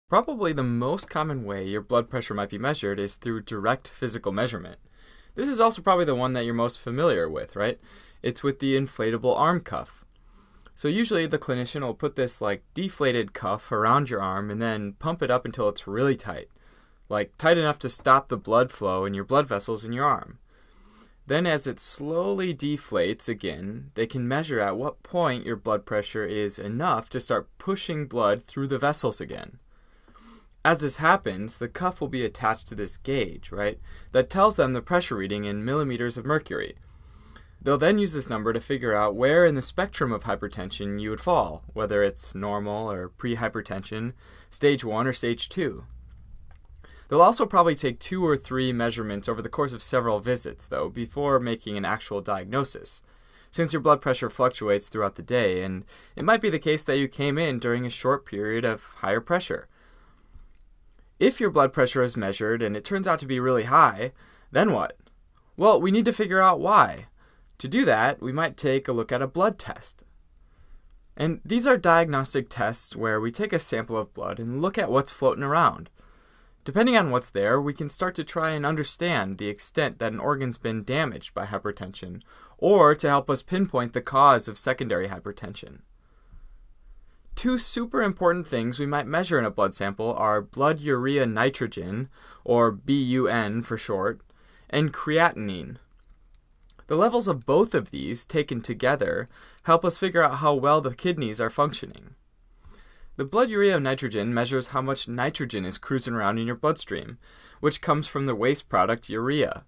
Probably the most common way your blood pressure might be measured is through direct physical measurement. This is also probably the one that you're most familiar with, right? It's with the inflatable arm cuff. So usually the clinician will put this deflated cuff around your arm and then pump it up until it's really tight. Tight enough to stop the blood flow in your blood vessels in your arm. Then as it slowly deflates again, they can measure at what point your blood pressure is enough to start pushing blood through the vessels again. As this happens, the cuff will be attached to this gauge, right, that tells them the pressure reading in millimeters of mercury. They'll then use this number to figure out where in the spectrum of hypertension you would fall, whether it's normal or pre-hypertension, stage 1 or stage 2. They'll also probably take 2 or 3 measurements over the course of several visits, though, before making an actual diagnosis, since your blood pressure fluctuates throughout the day, and it might be the case that you came in during a short period of higher pressure. If your blood pressure is measured and it turns out to be really high, then what? Well, we need to figure out why. To do that, we might take a look at a blood test. And these are diagnostic tests where we take a sample of blood and look at what's floating around. Depending on what's there, we can start to try and understand the extent that an organ's been damaged by hypertension, or to help us pinpoint the cause of secondary hypertension. 2 super important things we might measure in a blood sample are blood urea nitrogen, or BUN for short, and creatinine. The levels of both of these, taken together, help us figure out how well the kidneys are functioning. The blood urea nitrogen measures how much nitrogen is cruising around in your bloodstream, which comes from the waste product urea.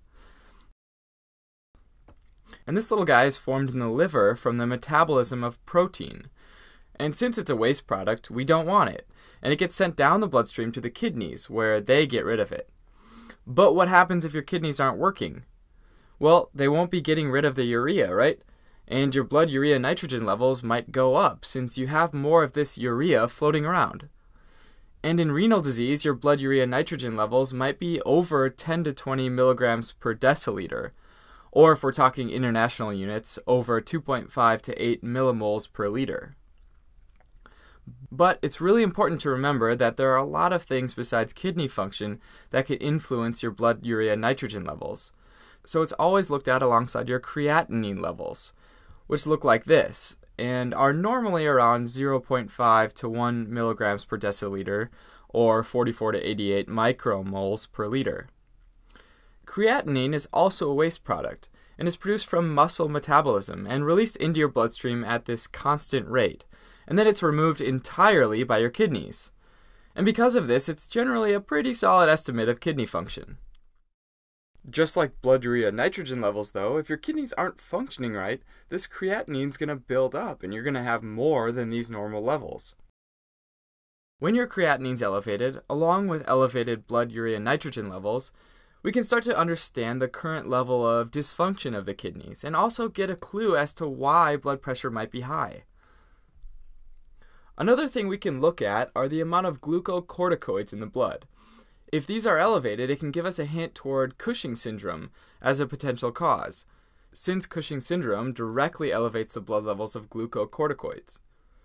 And this little guy is formed in the liver from the metabolism of protein. And since it's a waste product, we don't want it, and it gets sent down the bloodstream to the kidneys, where they get rid of it. But what happens if your kidneys aren't working? Well, they won't be getting rid of the urea, right? And your blood urea nitrogen levels might go up, since you have more of this urea floating around. And in renal disease, your blood urea nitrogen levels might be over 10 to 20 milligrams per deciliter, or if we're talking international units, over 2.5 to 8 millimoles per liter. But it's really important to remember that there are a lot of things besides kidney function that can influence your blood urea nitrogen levels. So it's always looked at alongside your creatinine levels, which look like this, and are normally around 0.5 to 1 milligrams per deciliter, or 44 to 88 micromoles per liter. Creatinine is also a waste product, and is produced from muscle metabolism and released into your bloodstream at this constant rate, and then it's removed entirely by your kidneys. And because of this, it's generally a pretty solid estimate of kidney function. Just like blood urea nitrogen levels, though, if your kidneys aren't functioning right, this creatinine's going to build up, and you're going to have more than these normal levels. When your creatinine's elevated, along with elevated blood urea nitrogen levels, we can start to understand the current level of dysfunction of the kidneys, and also get a clue as to why blood pressure might be high. Another thing we can look at are the amount of glucocorticoids in the blood. If these are elevated, it can give us a hint toward Cushing syndrome as a potential cause, since Cushing syndrome directly elevates the blood levels of glucocorticoids.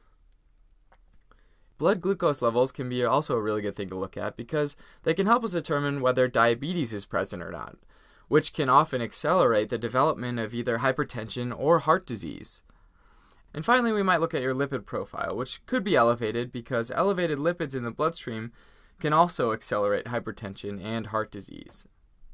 Blood glucose levels can be also a really good thing to look at because they can help us determine whether diabetes is present or not, which can often accelerate the development of either hypertension or heart disease. And finally, we might look at your lipid profile, which could be elevated because elevated lipids in the bloodstream can also accelerate hypertension and heart disease.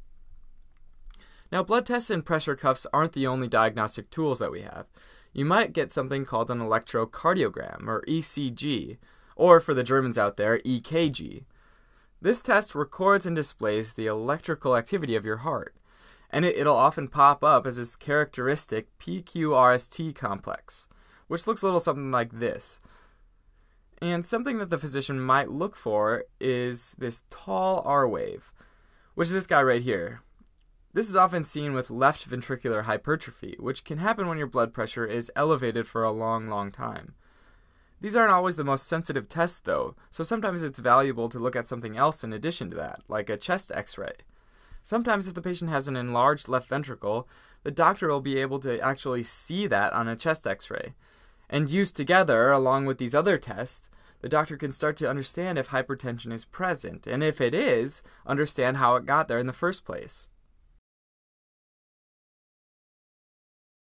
Now, blood tests and pressure cuffs aren't the only diagnostic tools that we have. You might get something called an electrocardiogram, or ECG, or for the Germans out there, EKG. This test records and displays the electrical activity of your heart, and it'll often pop up as this characteristic PQRST complex, which looks a little something like this. And something that the physician might look for is this tall R wave, which is this guy right here. This is often seen with left ventricular hypertrophy, which can happen when your blood pressure is elevated for a long time. These aren't always the most sensitive tests, though, so sometimes it's valuable to look at something else in addition to that, like a chest x-ray. Sometimes if the patient has an enlarged left ventricle, the doctor will be able to actually see that on a chest x-ray. And used together, along with these other tests, the doctor can start to understand if hypertension is present, and if it is, understand how it got there in the first place.